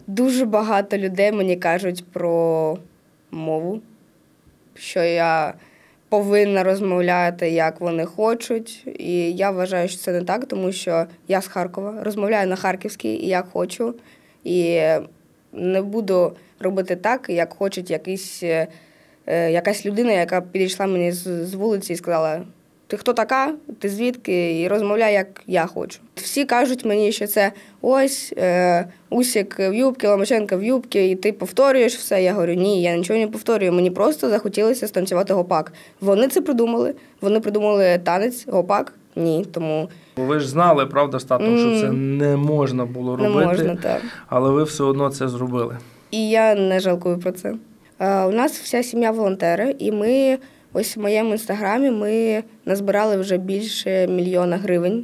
Дуже багато людей мені кажуть про мову, що я повинна розмовляти, як вони хочуть. І я вважаю, що це не так, тому що я з Харкова, розмовляю на харківській, і як хочу. І не буду робити так, як хоче якась людина, яка підійшла мені з вулиці і сказала: ти хто така, ти звідки, і розмовляй, як я хочу. Всі кажуть мені, що це ось Усік в юбці, Ломаченко в юбці, і ти повторюєш все. Я говорю, ні, я нічого не повторюю, мені просто захотілося станцювати гопак. Вони це придумали, вони придумали танець, гопак, ні, тому... Ви ж знали, правда, з татом, що це не можна було робити, не можна, так. Але ви все одно це зробили. І я не жалкую про це. У нас вся сім'я волонтери, і ми... Ось в моєму інстаграмі ми назбирали вже більше 1 мільйона гривень.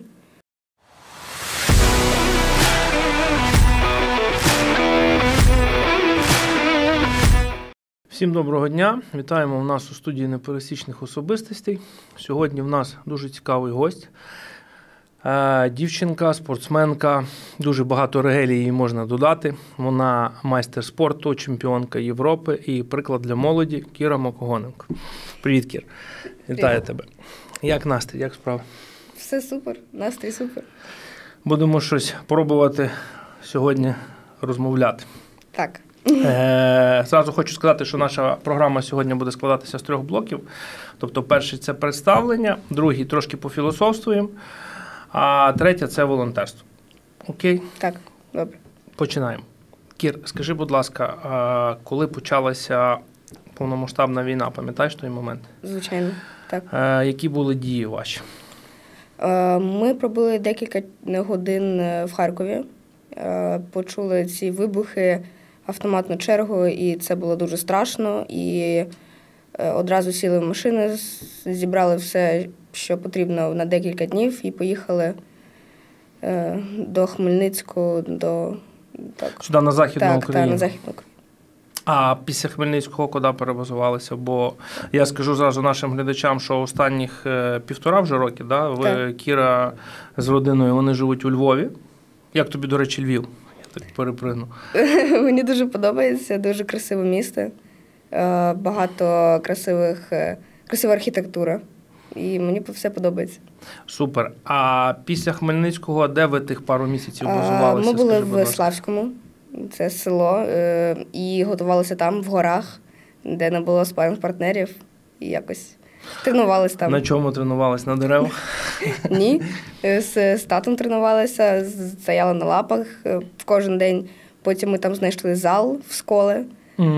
Всім доброго дня. Вітаємо в нас у студії непересічних особистостей. Сьогодні в нас дуже цікавий гость. Дівчинка, спортсменка, дуже багато регелій їй можна додати. Вона майстер спорту, чемпіонка Європи і приклад для молоді Кіра Макогоненко. Привіт, Кір. Вітаю тебе. Як настрій, як справи? Все супер, настрій супер. Будемо щось пробувати сьогодні розмовляти. Так. Зразу хочу сказати, що наша програма сьогодні буде складатися з 3 блоків. Тобто перший – це представлення, другий – трошки пофілософствуємо, а третє – це волонтерство. Окей? Так, добре. Починаємо. Кір, скажи, будь ласка, коли почалася повномасштабна війна, пам'ятаєш той момент? Звичайно, так. Які були дії ваші? Ми пробули декілька годин в Харкові, почули ці вибухи, автоматну чергу, і це було дуже страшно. І одразу сіли в машини, зібрали все, що потрібно на декілька днів, і поїхали до Хмельницького, Сюди, на Західну Україну? Так, на Західну Україну. А після Хмельницького куди перебазувалися? Бо я скажу зразу нашим глядачам, що останніх 1,5 вже роки, да? Ви, Кіра з родиною, вони живуть у Львові. Як тобі, до речі, Львів? Я так перепригну. Мені дуже подобається, дуже красиве місто. Багато красива архітектура. І мені все подобається. Супер. А після Хмельницького, де ви тих пару місяців базувалися? Ми були в Славському, це село, і готувалися там, в горах, де не було спарринг-партнерів, і якось тренувалися там. На чому тренувалися? На деревах? Ні, з татом тренувалися, стояли на лапах кожен день. Потім ми там знайшли зал в школі.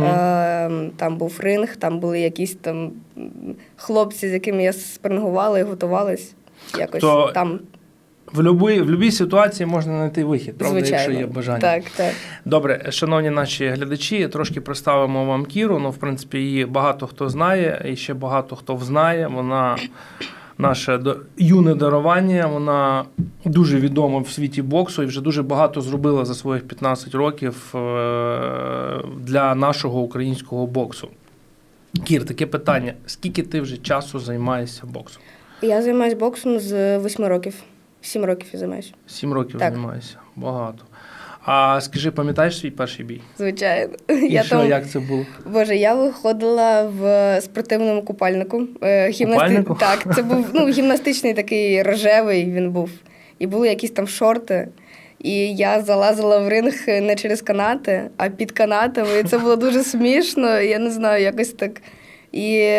Там був ринг, там були якісь там хлопці, з якими я спарингувала і готувалась. Якось то там. В будь-якій ситуації можна знайти вихід, правда, Звичайно. Якщо є бажання. Так, так. Добре, шановні наші глядачі, трошки представимо вам Кіру. Ну, в принципі, її багато хто знає, і ще багато хто взнає. Вона наше юне дарування, вона дуже відома в світі боксу і вже дуже багато зробила за своїх 15 років для нашого українського боксу. Кір, таке питання. Скільки ти вже часу займаєшся боксом? Я займаюся боксом з 8 років. 7 років я займаюся. 7 років так. Займаєшся? Багато. А скажи, пам'ятаєш свій перший бій? Звичайно. Як це було? Боже, я виходила в спортивному купальнику. Купальнику? Так, це був гімнастичний такий рожевий він був. І були якісь там шорти. І я залазила в ринг не через канати, а під канатами. І це було дуже смішно, я не знаю, якось так. І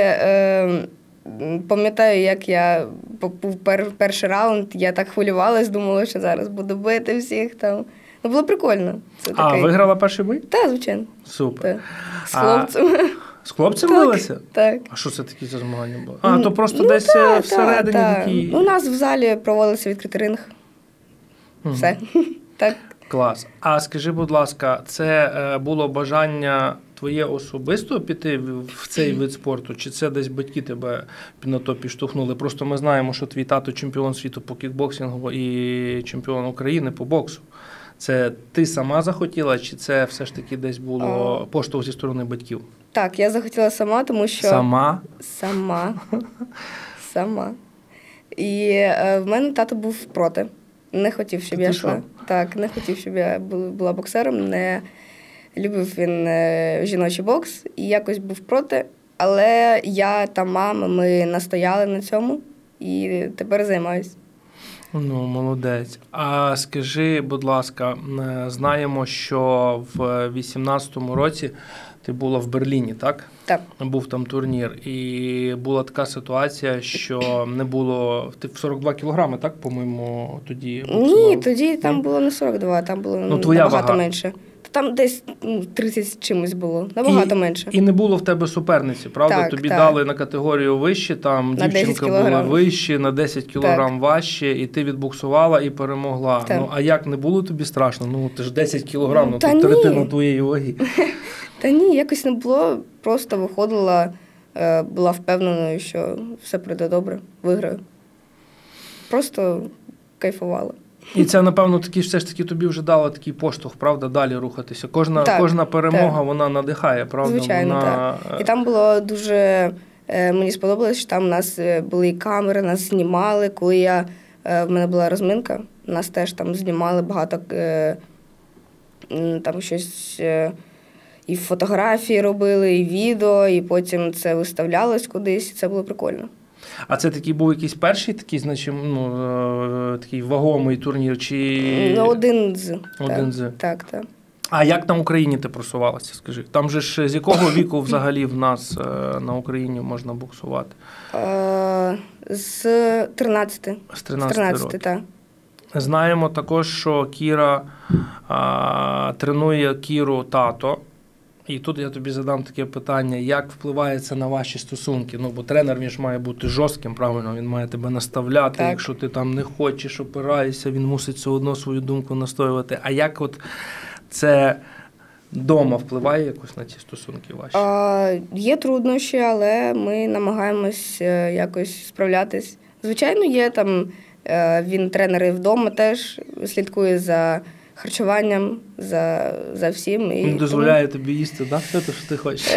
пам'ятаю, як я був перший раунд, я так хвилювалась, думала, що зараз буду бити всіх там. Ну, було прикольно. Це виграла перший бій? Так, звичайно. Супер. Так. З хлопцем. З хлопцем билися? Так. А що це такі за змагання були? То просто десь всередині такі... У нас в залі проводився відкритий ринг. Все. Так. Клас. А скажи, будь ласка, це було бажання твоє особисто піти в цей вид спорту, чи це десь батьки тебе на то підштовхнули? Просто ми знаємо, що твій тато чемпіон світу по кікбоксингу і чемпіон України по боксу. Це ти сама захотіла, чи це все ж таки десь було поштовх зі сторони батьків? Так, я захотіла сама, тому що... Сама? Сама. І в мене тато був проти. Не хотів, щоб я йшла. Так, не хотів, щоб я була боксером. любив він жіночий бокс і якось був проти. Але я та мама, ми настояли на цьому і тепер займаюся. Ну, молодець. А скажи, будь ласка, знаємо, що в 18-му році ти була в Берліні, так? Так. Був там турнір. І була така ситуація, що не було... Ти в 42 кілограми, так, по-моєму, тоді боксувала? Ні, тоді там було не 42, там було набагато менше. Там десь 30 чимось було, набагато менше. І не було в тебе суперниці, правда? Так, Тобі так. дали на категорію вище, там на дівчинка була вище, на 10 кілограм важче, і ти відбуксувала і перемогла. Так. Ну, а як, не було тобі страшно? Ну, ти ж 10 кілограм, ну, тут третина твоєї ваги. Та ні, якось не було, просто виходила, була впевненою, що все пройде добре, виграю. Просто кайфувала. І це, напевно, все ж таки тобі вже дало такий поштовх, правда, далі рухатися. Кожна перемога, вона надихає, правда? Звичайно, так. І там було дуже, мені сподобалось, що там у нас були і камери, нас знімали. Коли в мене була розминка, нас теж там знімали багато, там щось, і фотографії робили, і відео, і потім це виставлялось кудись, і це було прикольно. А це такий був якийсь перший такий, значить, такий вагомий турнір? Чи... Один з. Так. А як на Україні ти просувалася, скажи? Там же ж з якого віку взагалі в нас на Україні можна боксувати? З 13. З 13 років. Так. Знаємо також, що Кіра тренує Кіру тато. І тут я тобі задам таке питання, як впливає це на ваші стосунки? Ну, бо тренер, він ж має бути жорстким, правильно? Він має тебе наставляти, так. Якщо ти там не хочеш, опираєшся, він мусить все одно свою думку настоювати. А як от це вдома впливає якось на ці стосунки ваші? Є труднощі, але ми намагаємось якось справлятись. Звичайно, є там, він тренер і вдома теж слідкує за харчуванням, за всім. Він дозволяє тобі їсти, так? Те, що ти хочеш?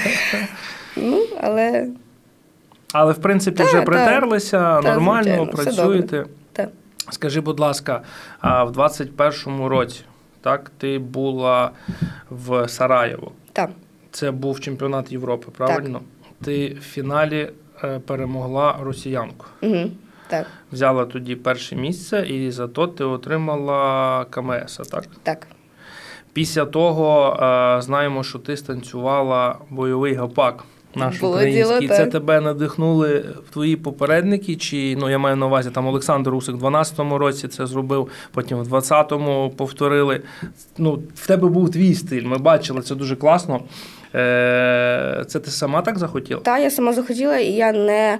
Але... Але, в принципі, вже притерлися, нормально, звичайно, працюєте. Так. Скажи, будь ласка, в 21-му році, так, ти була в Сараєво. Так. Це був чемпіонат Європи, правильно? Так. Ти в фіналі перемогла росіянку. Угу. Так. Взяла тоді перше місце і зато ти отримала КМС, так? Так. Після того знаємо, що ти станцювала бойовий гопак наш український. Це тебе надихнули твої попередники? Чи, я маю на увазі, там Олександр Усик в 12-му році це зробив, потім в 20-му повторили. В тебе був твій стиль, ми бачили, це дуже класно. Це ти сама так захотіла? Так, я сама захотіла, і я не...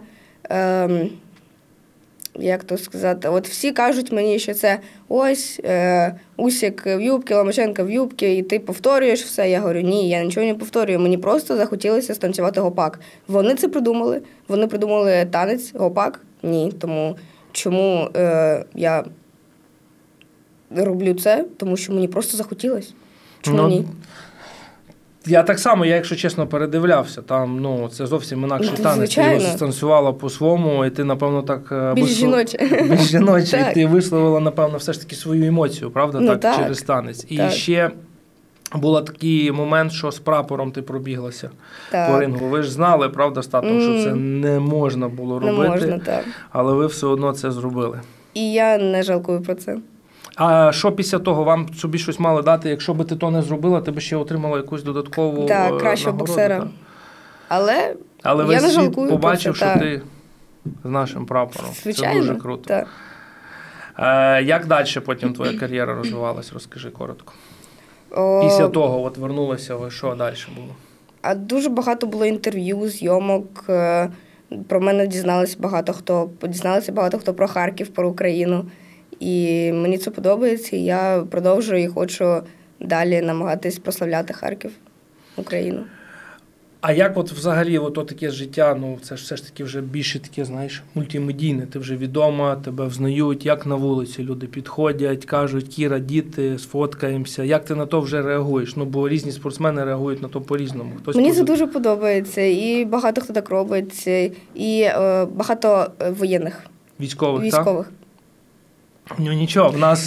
як то сказати, от всі кажуть мені, що це ось Усик в юбці, Ломаченко в юбці, і ти повторюєш все. Я говорю, ні, я нічого не повторюю, мені просто захотілося станцювати гопак. Вони це придумали, вони придумали танець, гопак, ні, тому чому я роблю це, тому що мені просто захотілося. Чому ні? Я так само, якщо чесно, передивлявся. Там, це зовсім інакший танець. Звичайно. Ти його станцювала по-своєму, і ти, напевно, так... Більш жіноче. І ти висловила, напевно, все ж таки свою емоцію, правда, так, через танець. І ще був такий момент, що з прапором ти пробіглася по рингу. Ви ж знали, правда, з татом, що це не можна було робити, не можна, так. Але ви все одно це зробили. І я не жалкую про це. А що після того? Вам собі щось мали дати? Якщо би ти то не зробила, ти б ще отримала якусь додаткову нагороду? Так, кращого боксера. Так. Але я не жалкую побачив, про це, що ти з нашим прапором. Звичайно, це дуже круто. Так. Як далі потім твоя кар'єра розвивалась? Розкажи коротко. Після того от вернулася, що далі було? А дуже багато було інтерв'ю, зйомок. Про мене дізналися багато хто про Харків, про Україну. І мені це подобається, і я продовжую і хочу далі намагатись прославляти Харків, Україну. А як от взагалі таке життя, це ж все ж таки вже більше таке, знаєш, мультимедійне, ти вже відома, тебе взнають, як на вулиці люди підходять, кажуть, Кіра, діти, сфоткаємося. Як ти на то вже реагуєш? Бо різні спортсмени реагують на то по-різному. Мені це дуже подобається, і багато хто так робить, і багато воєнних. Військових, так? Ну нічого, в нас,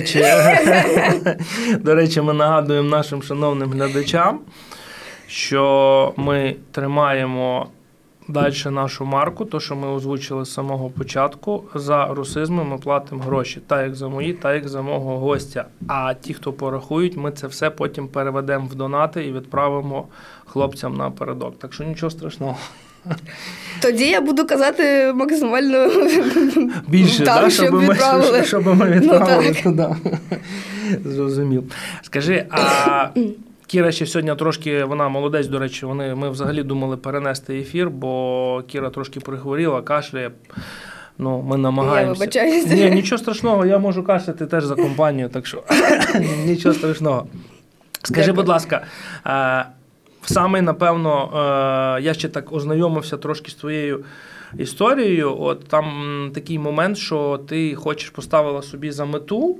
до речі, ми нагадуємо нашим шановним глядачам, що ми тримаємо далі нашу марку, то, що ми озвучили з самого початку. За русизми ми платимо гроші, так як за мої, так як за мого гостя. А ті, хто порахують, ми це все потім переведемо в донати і відправимо хлопцям напередок. Так що нічого страшного. Тоді я буду казати максимально більше, так, щоб ми відправили туди. Зрозумів. Скажи, а Кіра ще сьогодні трошки, вона молодець, до речі, ми взагалі думали перенести ефір, бо Кіра трошки прихворіла, кашляє. Ну, ми намагаємося. Я вибачаюся. Ні, нічого страшного, я можу кашляти теж за компанію, так що нічого страшного. Скажи, будь ласка, саме, напевно, я ще так ознайомився трошки з твоєю історією. От там такий момент, що ти хочеш поставила собі за мету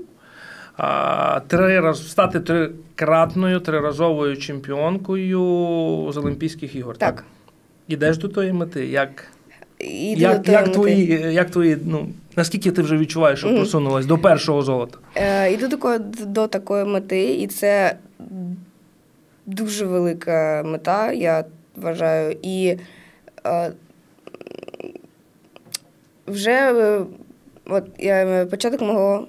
стати трикратною, триразовою чемпіонкою з Олімпійських ігор. Так. Ідеш до тої мети? Як твої, наскільки ти вже відчуваєш, що просунулась до першого золота? Іду до такої мети, і це дуже велика мета, я вважаю. І вже от початок мого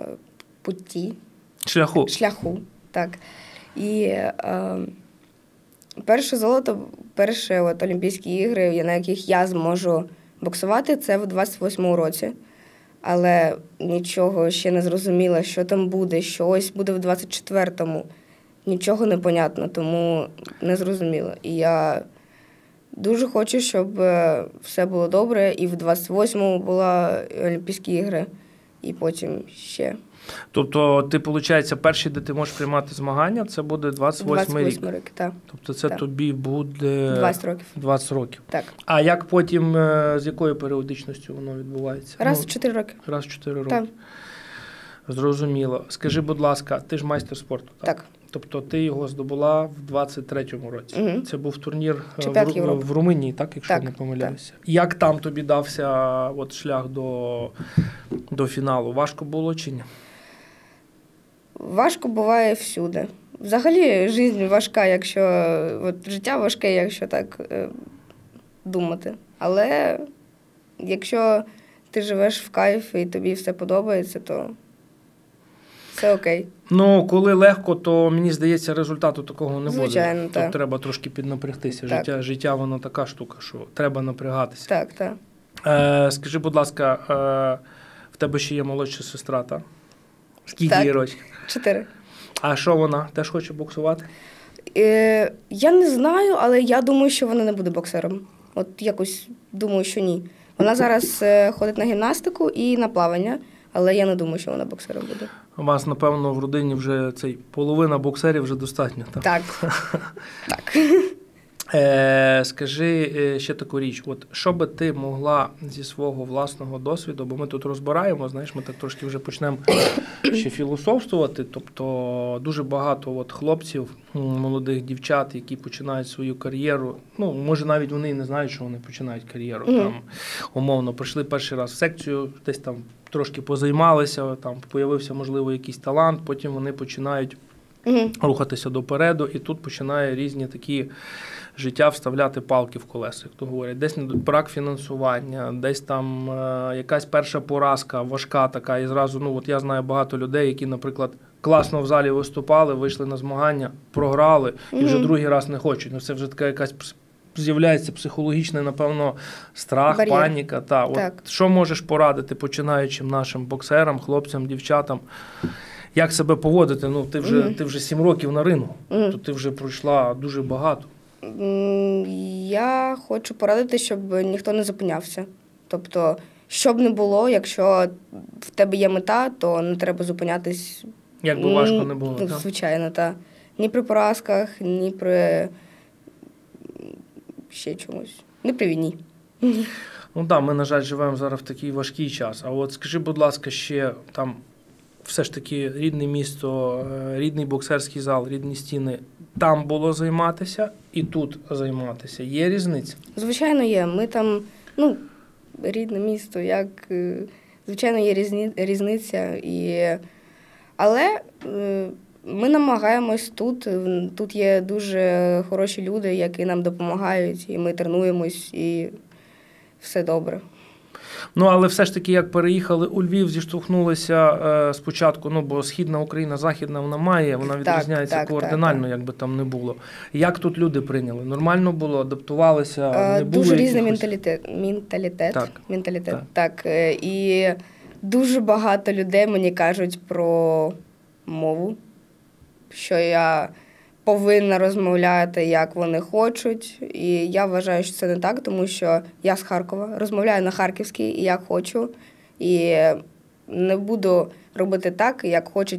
шляху, так. І перше золото, перші Олімпійські ігри, на яких я зможу боксувати, це в 28-му році. Але нічого ще не зрозуміла, що там буде, що ось буде в 24-му. Нічого не понятно, тому не зрозуміло. І я дуже хочу, щоб все було добре, і в 28-му були Олімпійські ігри, і потім ще. Тобто ти, виходить, перший, де ти можеш приймати змагання, це буде 28-й рік? 28-й рік, так. Тобто це тобі буде 20 років. 20 років. Так. А як потім, з якою періодичністю воно відбувається? Раз в 4 роки. Раз в 4 роки. Так. Зрозуміло. Скажи, будь ласка, ти ж майстер спорту, так? Так. Тобто ти його здобула в 23-му році. Угу. Це був турнір в Румунії, так, якщо так, не помиляюся. Так. Як там тобі дався шлях до фіналу? Важко було чи ні? Важко буває всюди. Взагалі, життя важка, життя важке, якщо так думати. Але якщо ти живеш в кайф і тобі все подобається, то все окей. Ну, коли легко, то, мені здається, результату такого не буде. Звичайно, так. Тут треба трошки піднапрягтися. Життя, воно така штука, що треба напрягатися. Так, так. Скажи, будь ласка, в тебе ще є молодша сестра, так? Скільки їй років? 4. А що вона? Теж хоче боксувати? Я не знаю, але я думаю, що вона не буде боксером. От якось думаю, що ні. Вона зараз ходить на гімнастику і на плавання, але я не думаю, що вона боксером буде. У вас, напевно, в родині вже половина боксерів вже достатньо, так? Так. Так. Скажи ще таку річ, що би ти могла зі свого власного досвіду, бо ми тут розбираємо, знаєш, ми так трошки вже почнемо ще філософствувати, тобто дуже багато хлопців, молодих дівчат, які починають свою кар'єру, може навіть вони і не знають, що вони починають кар'єру, там, умовно, прийшли перший раз в секцію, десь там трошки позаймалися, там появився, можливо, якийсь талант, потім вони починають рухатися допереду, і тут починає різні такі життя вставляти палки в колеса, як то говорять. Десь брак фінансування, десь там якась перша поразка важка така, і зразу, я знаю багато людей, які, наприклад, класно в залі виступали, вийшли на змагання, програли, і вже другий раз не хочуть. Це вже така якась з'являється психологічний, напевно, страх, бар'єр, паніка. Так. Що можеш порадити починаючим нашим боксерам, хлопцям, дівчатам? Як себе поводити? Ти вже 7 років на рингу, то ти вже пройшла дуже багато. Я хочу порадити, щоб ніхто не зупинявся. Тобто, що б не було, якщо в тебе є мета, то не треба зупинятись. Як би важко не було, так? Звичайно, так. Ні при поразках, ні при ще чомусь. Не при війні. Ми, на жаль, живемо зараз в такий важкий час. А скажи, будь ласка, ще там все ж таки рідне місто, рідний боксерський зал, рідні стіни, там було займатися і тут займатися. Є різниця? Звичайно, є. Ми там, рідне місто, як Звичайно, є різниця. Але ми намагаємось тут. Тут є дуже хороші люди, які нам допомагають, і ми тренуємось, і все добре. Ну, але все ж таки, як переїхали у Львів, зіштовхнулися спочатку, бо Східна Україна, Західна, вона відрізняється кардинально, як би там не було. Як тут люди прийняли? Нормально було, адаптувалися? Не було дуже різний менталітет. Так. І дуже багато людей мені кажуть про мову, що я повинна розмовляти, як вони хочуть. І я вважаю, що це не так, тому що я з Харкова, розмовляю на харківській, і як хочу. І не буду робити так, як хоче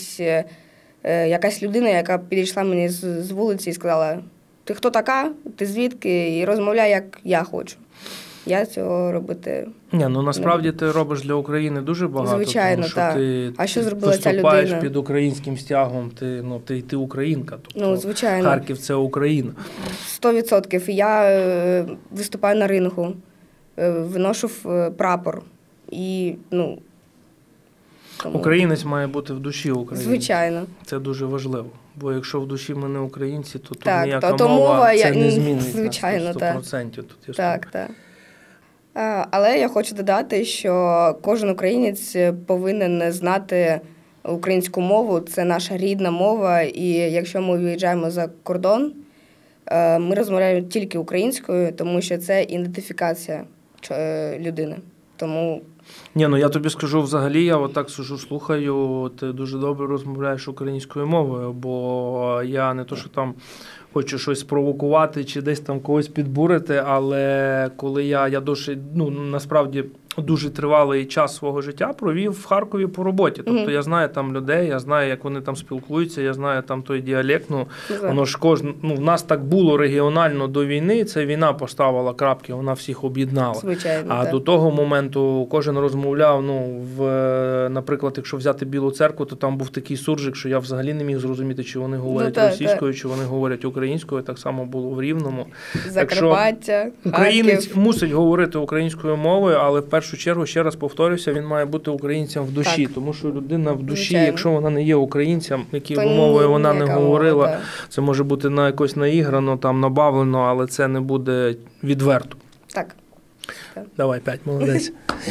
якась людина, яка підійшла мені з вулиці і сказала: ти хто така, ти звідки, і розмовляй, як я хочу. Я цього робити насправді ти робиш для України дуже багато. Звичайно, тому що так. ти що зробила ця людина? Виступаєш під українським стягом, ти українка. Тобто звичайно. Харків – це Україна. 100%. Я виступаю на рингу, виношу прапор. І, тому... Українець має бути в душі України. Звичайно. Це дуже важливо. Бо якщо в душі ми не українці, то тут так, ніяка мова це не змінить. Звичайно, 100%. Тут так. Але я хочу додати, що кожен українець повинен знати українську мову. Це наша рідна мова. І якщо ми виїжджаємо за кордон, ми розмовляємо тільки українською, тому що це ідентифікація людини. Тому... я тобі скажу, взагалі, я отак сижу, слухаю, ти дуже добре розмовляєш українською мовою, бо я не то, що там хочу щось спровокувати чи десь там когось підбурити, але коли я досить, насправді, дуже тривалий час свого життя провів в Харкові по роботі. Тобто я знаю там людей, я знаю, як вони там спілкуються, я знаю там той діалект. Воно ж в нас так було регіонально до війни, це війна поставила крапки, вона всіх об'єднала. Звичайно, до того моменту кожен розмовляв, наприклад, якщо взяти Білу Церкву, то там був такий суржик, що я взагалі не міг зрозуміти, чи вони говорять російською, чи вони говорять українською. Так само було в Рівному. Закарпаття, українець мусить говорити українською мовою, але в першу чергу, ще раз повторюся, він має бути українцем в душі, тому що людина в душі, звичайно, якщо вона не є українцем, якою мовою вона не говорила, це може бути якось наіграно, там набавлено, але це не буде відверто. Так. Давай, 5, молодець.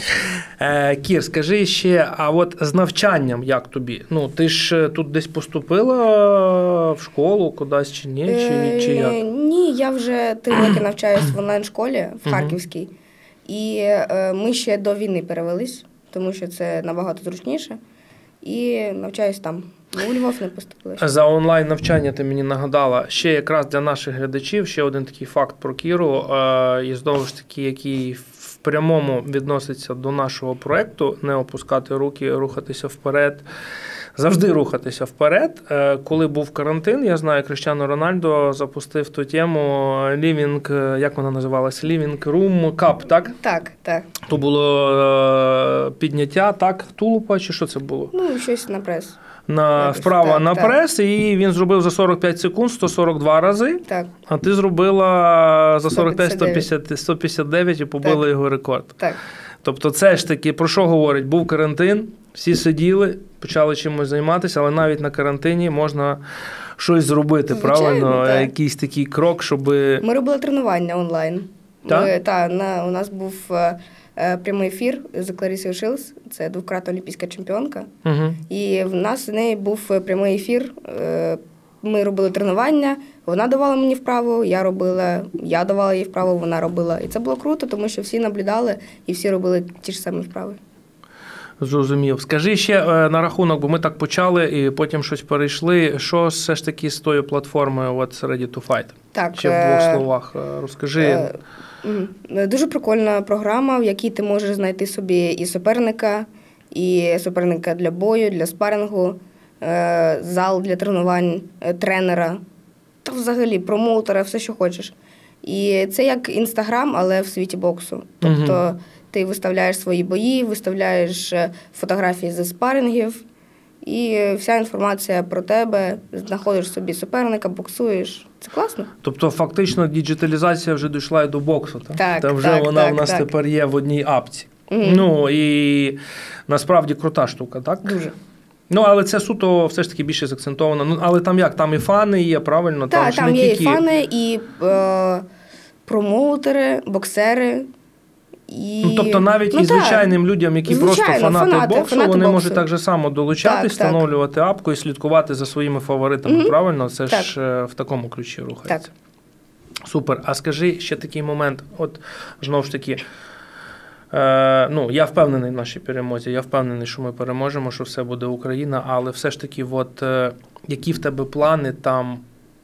Кір, скажи ще, а от з навчанням як тобі? Ти ж тут десь поступила в школу кудись чи ні? Чи як? Ні, я вже 3 роки навчаюсь в онлайн-школі в Харківській. І ми ще до війни перевелись, тому що це набагато зручніше. І навчаюсь там. У Львов не поступила. За онлайн-навчання ти мені нагадала. Ще якраз для наших глядачів ще один такий факт про Кіру. І знову ж таки, який в прямому відноситься до нашого проєкту «Не опускати руки, рухатися вперед». Завжди рухатися вперед. Коли був карантин, я знаю, Кріштіану Рональдо запустив ту тему Living, як вона називалася? Living Room Cup, так? Так. То було підняття, так, тулупа, чи що це було? Щось на прес. Вправа на прес, і він зробив за 45 секунд 142 рази, так. А ти зробила за 45 159 і побила його рекорд. Так. Тобто це ж таки, про що говорить? Був карантин, всі сиділи, почали чимось займатися, але навіть на карантині можна щось зробити, звичайно, правильно? Так. Якийсь такий крок, щоб... Ми робили тренування онлайн. Так? У нас був прямий ефір з Кларісою Шилс, це 2-кратна олімпійська чемпіонка. Угу. І в нас з нею був прямий ефір. Ми робили тренування, вона давала мені вправу, я давала їй вправу, вона робила. І це було круто, тому що всі наблюдали і всі робили ті ж самі вправи. Зрозумів. Скажи ще на рахунок, бо ми так почали і потім щось перейшли. Що все ж таки з тою платформою Ready to Fight? Так. Ще в 2 словах розкажи. Дуже прикольна програма, в якій ти можеш знайти собі і суперника для бою, для спарингу, зал для тренувань, тренера, та взагалі промоутера, все, що хочеш. І це як Інстаграм, але в світі боксу. Тобто ти виставляєш свої бої, виставляєш фотографії зі спарингів, і вся інформація про тебе, знаходиш собі суперника, боксуєш. Це класно. Тобто фактично діджиталізація вже дійшла і до боксу, так? Так, там вже вона у нас тепер є в одній апці. Ну, і насправді крута штука, так? Дуже. Ну, але це суто все ж таки більше закцентовано. Ну, але там як? Там і фани є, правильно? Так, там не є тільки... і фани, і промоутери, боксери. І... Ну, тобто навіть і звичайним людям, які просто фанати боксу, вони можуть так же само долучатись, встановлювати апку і слідкувати за своїми фаворитами, правильно? Це ж в такому ключі рухається. Так. Супер. А скажи ще такий момент, от знову ж таки, ну, я впевнений в нашій перемозі, я впевнений, що ми переможемо, що все буде Україна, але все ж таки, от, які в тебе плани там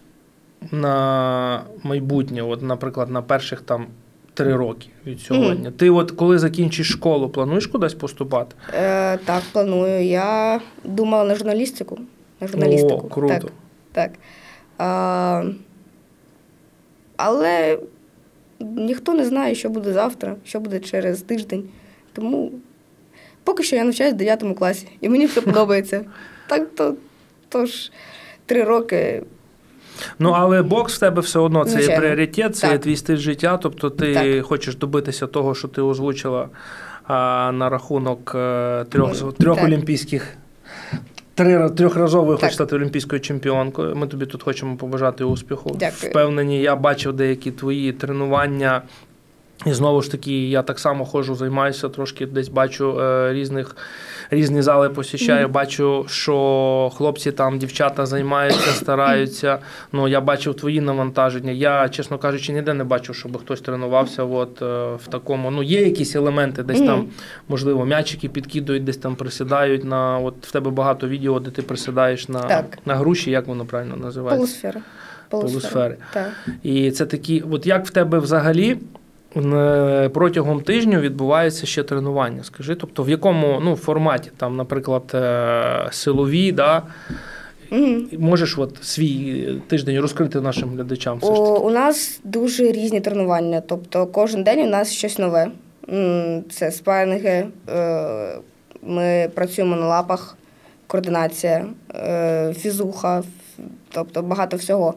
на майбутнє, от, наприклад, на перших там 3 роки від сьогодні. Ти от коли закінчиш школу, плануєш кудись поступати? Так, планую. Я думала на журналістику. О, круто. Так. Але ніхто не знає, що буде завтра, що буде через тиждень. Тому поки що я навчаюсь в 9 класі, і мені все подобається. Так, тож 3 роки... Ну, але бокс в тебе все одно, це є пріоритет, це є твій стиль життя, тобто ти хочеш добитися того, що ти озвучила на рахунок трьох олімпійських, трьохразовою хочеш стати олімпійською чемпіонкою. Ми тобі тут хочемо побажати успіху. Дякую. Впевнені, я бачив деякі твої тренування, і знову ж таки, я так само ходжу, займаюся, трошки десь бачу різні зали посіщаю, бачу, що хлопці там, дівчата займаються, стараються. Ну, я бачив твої навантаження. Я, чесно кажучи, ніде не бачив, щоб хтось тренувався от, в такому. Ну, є якісь елементи, десь там, можливо, м'ячики підкидують, десь там присідають на, от в тебе багато відео, де ти присідаєш на груші, як воно правильно називається? Полусфери. Так. І це такі, от як в тебе взагалі протягом тижня відбувається ще тренування? Скажи, тобто в якому форматі, там, наприклад, силові, да? Можеш от свій тиждень розкрити нашим глядачам? Все ж таки? У нас дуже різні тренування, тобто кожен день у нас щось нове. Це спарринги, ми працюємо на лапах, координація, фізуха, тобто багато всього.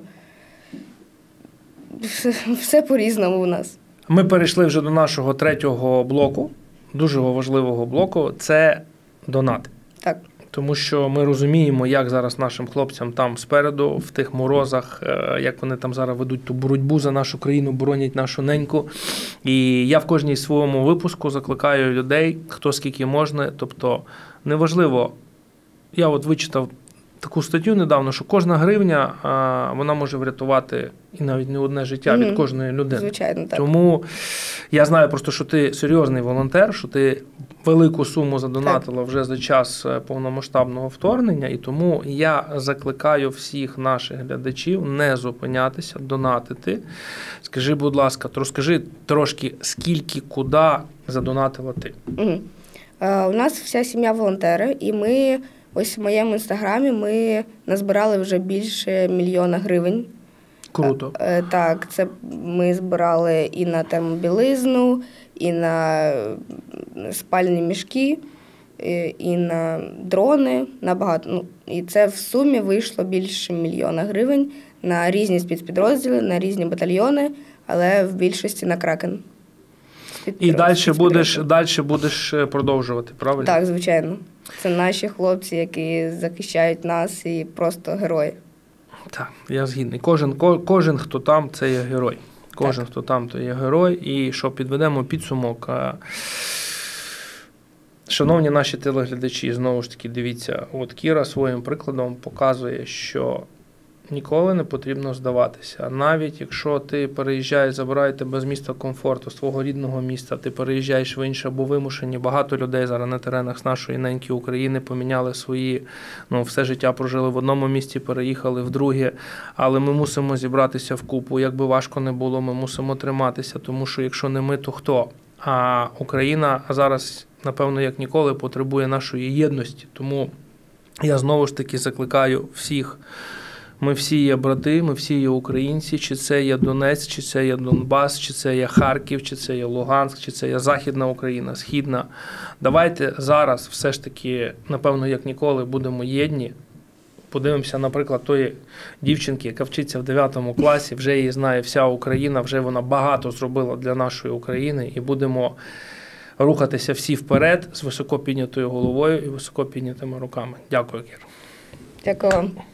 Все по-різному у нас. Ми перейшли вже до нашого 3-го блоку, дуже важливого блоку, це донати. Так. Тому що ми розуміємо, як зараз нашим хлопцям там спереду, в тих морозах, як вони там зараз ведуть ту боротьбу за нашу країну, боронять нашу неньку. І я в кожній своєму випуску закликаю людей, хто скільки можна, тобто неважливо, я от вичитав таку статтю недавно, що кожна гривня, вона може врятувати і навіть не одне життя від кожної людини. Звичайно, так. Тому я знаю просто, що ти серйозний волонтер, що ти велику суму задонатила вже за час повномасштабного вторгнення, і тому я закликаю всіх наших глядачів не зупинятися, донатити. Скажи, будь ласка, розкажи трошки, скільки, куди задонатила ти? У нас вся сім'я волонтери, і ми... Ось в моєму інстаграмі ми назбирали вже більше 1 мільйона гривень. Круто. Так, це ми збирали і на термобілизну, і на спальні мішки, і на дрони, на багато. Ну, і це в сумі вийшло більше 1 мільйона гривень на різні спецпідрозділи, на різні батальйони, але в більшості на Кракен. І далі будеш продовжувати, правильно? Так, звичайно. Це наші хлопці, які захищають нас і просто герої. Так, я згідний. Кожен хто там, це є герой. Кожен, хто там, то є герой. І що підведемо підсумок. Шановні наші телеглядачі, знову ж таки, дивіться, от Кіра своїм прикладом показує, що ніколи не потрібно здаватися. Навіть якщо ти переїжджаєш, забирають тебе з міста комфорту, з твого рідного міста, ти переїжджаєш в інше або вимушені. Багато людей зараз на теренах з нашої неньки України поміняли свої, все життя прожили в одному місті, переїхали в друге. Але ми мусимо зібратися вкупу. Як би важко не було, ми мусимо триматися, тому що якщо не ми, то хто? А Україна зараз, напевно, як ніколи, потребує нашої єдності. Тому я знову ж таки закликаю всіх. Ми всі є брати, ми всі є українці, чи це є Донець, чи це є Донбас, чи це є Харків, чи це є Луганськ, чи це є Західна Україна, Східна. Давайте зараз все ж таки, напевно, як ніколи, будемо єдні. Подивимося, наприклад, тої дівчинки, яка вчиться в 9 класі, вже її знає вся Україна, вже вона багато зробила для нашої України, і будемо рухатися всі вперед з високо піднятою головою і високо піднятими руками. Дякую, Кір. Дякую вам.